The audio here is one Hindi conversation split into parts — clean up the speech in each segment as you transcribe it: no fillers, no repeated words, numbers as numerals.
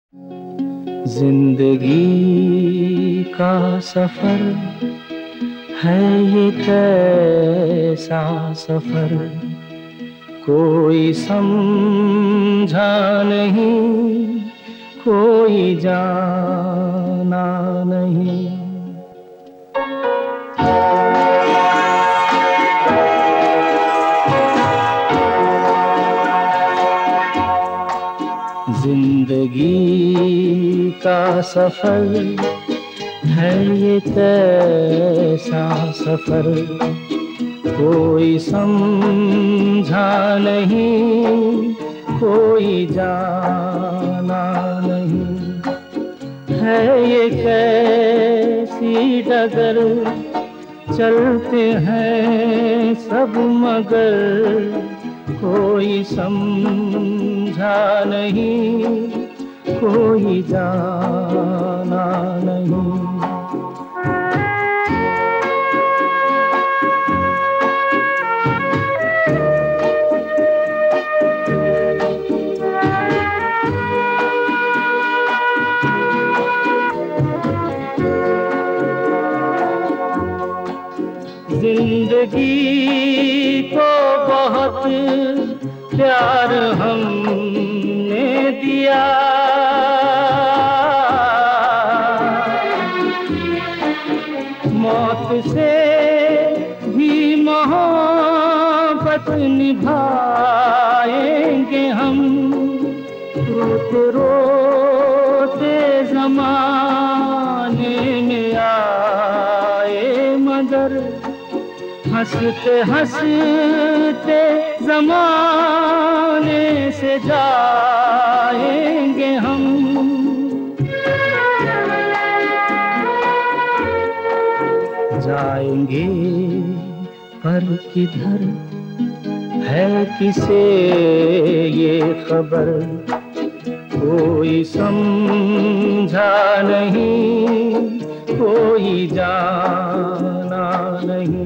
जिंदगी का सफर है ये कैसा सफर, कोई समझा नहीं, कोई जाना नहीं। जिंदगी का सफर है ये कैसा सफर, कोई समझा नहीं, कोई जाना नहीं। है ये कैसी डगर, चलते हैं सब मगर, कोई समझा नहीं, कोई जाना नहीं। जिंदगी को बहुत प्यार हमने दिया, मौत से भी मोहब्बत निभाएंगे हम। रोते रोते ज़माने में आए मगर, हंसते हंसते ज़माने से जाएंगे हम। जाएंगे पर किधर है किसे ये खबर, कोई समझा नहीं, कोई जाना नहीं।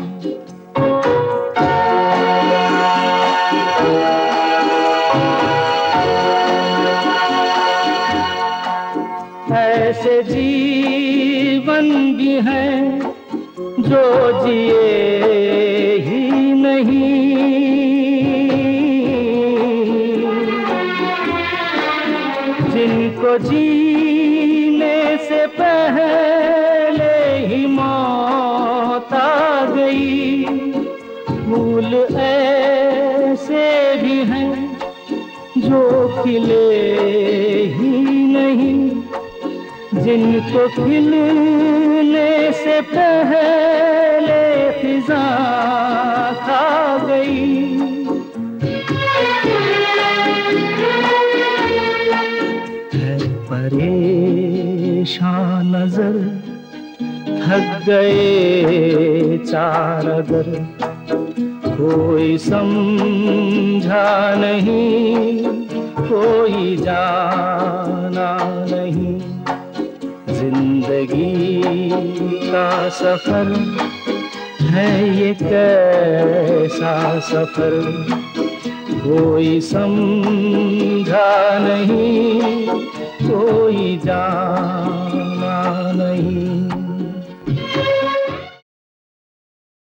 ऐसे जीवन भी हैं जो जिए ही नहीं, जिनको जीने से पहले ही मौत आ गई। फूल ऐसे भी हैं जो खिले ही नहीं, जिनको खिलने से पहले फिजा खा गई। है परेशान नजर, थक गए चार अगर, कोई समझा नहीं, कोई जाना नहीं। जिंदगी का सफर है ये कैसा सफर, कोई समझा नहीं, कोई जाना नहीं।